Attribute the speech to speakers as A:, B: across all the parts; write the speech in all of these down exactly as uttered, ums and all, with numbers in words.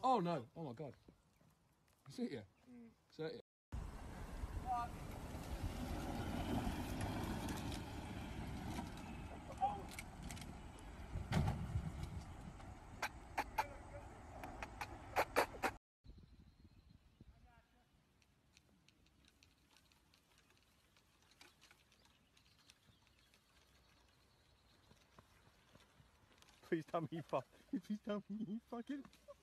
A: Oh no! Oh my god! Is it you? Mm. Is that you? What?
B: Please tell me you fuck. Please tell me you fucking.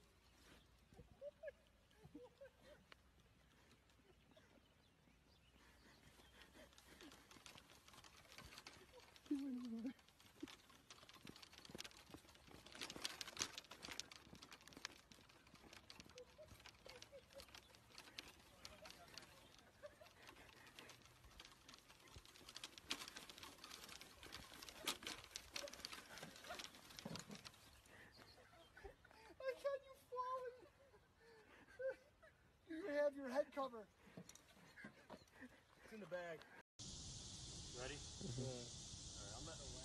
C: Have your head cover.
B: It's in the bag. Ready?
C: Mm-hmm.
B: Alright, I'm letting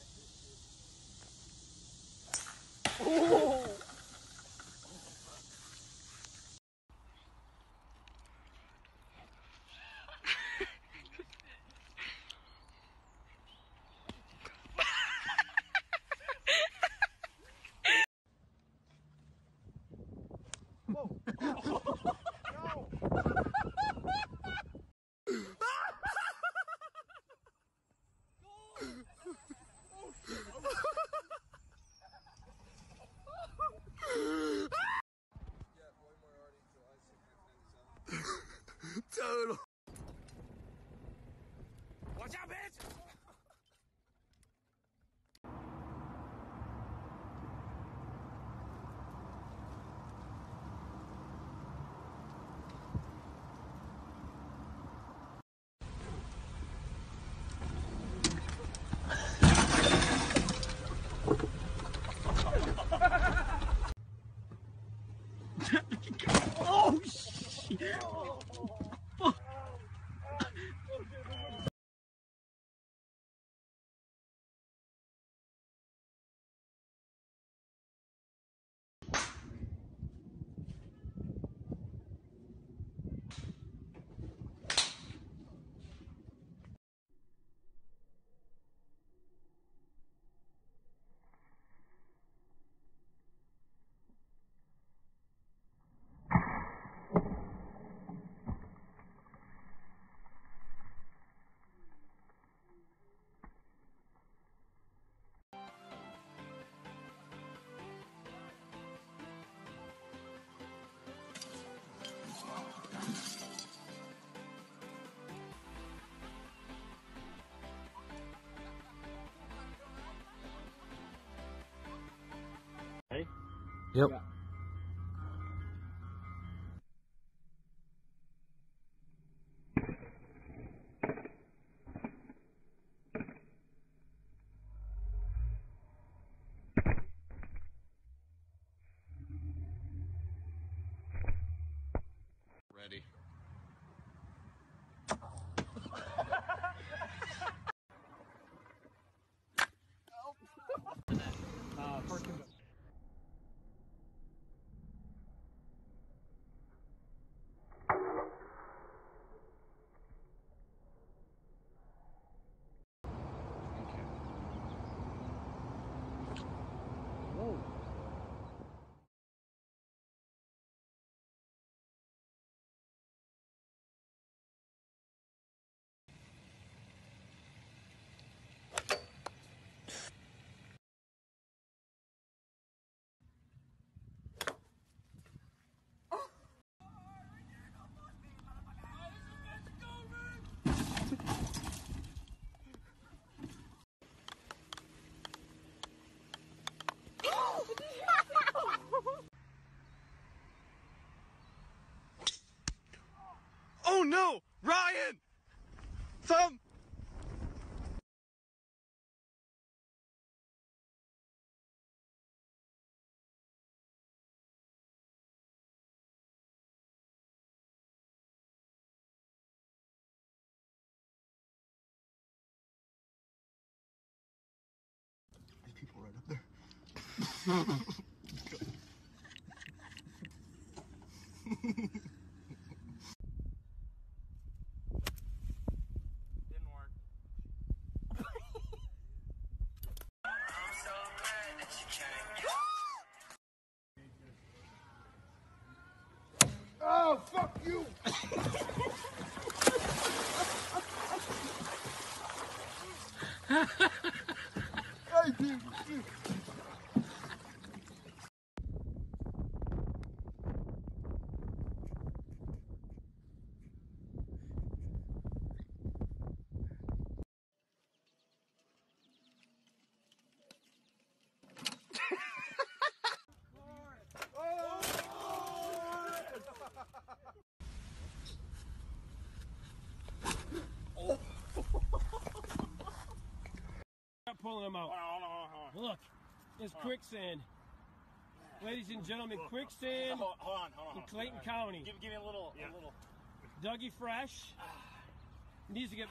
B: it whack this shit. Oh! Whoa! No!
A: Total. Watch out, bitch!
B: Oh shit! Oh. Oh. Hey?
A: Yep.
B: Yeah.
A: Ready.
B: Uh, first thing. Whoa.
A: Oh no! Ryan! Thumb!
B: There's people right up there.
C: fuck you! Hey, dude, dude.
D: Pulling them out. Look, it's quicksand. Ladies and gentlemen, quicksand
B: Hold, hold on, hold on.
D: in Clayton County.
B: Give, give me a little,
D: Yeah.
B: a little.
D: Dougie Fresh needs to get.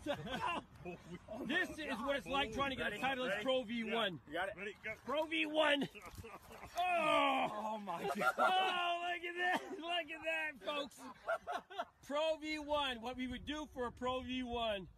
D: This is what it's like trying to get a title as Pro V one.
B: You got it?
E: Ready, go.
D: Pro V one. Oh,
B: Oh my god.
D: oh, look at that. Look at that, folks. Pro V one. What we would do for a Pro V one.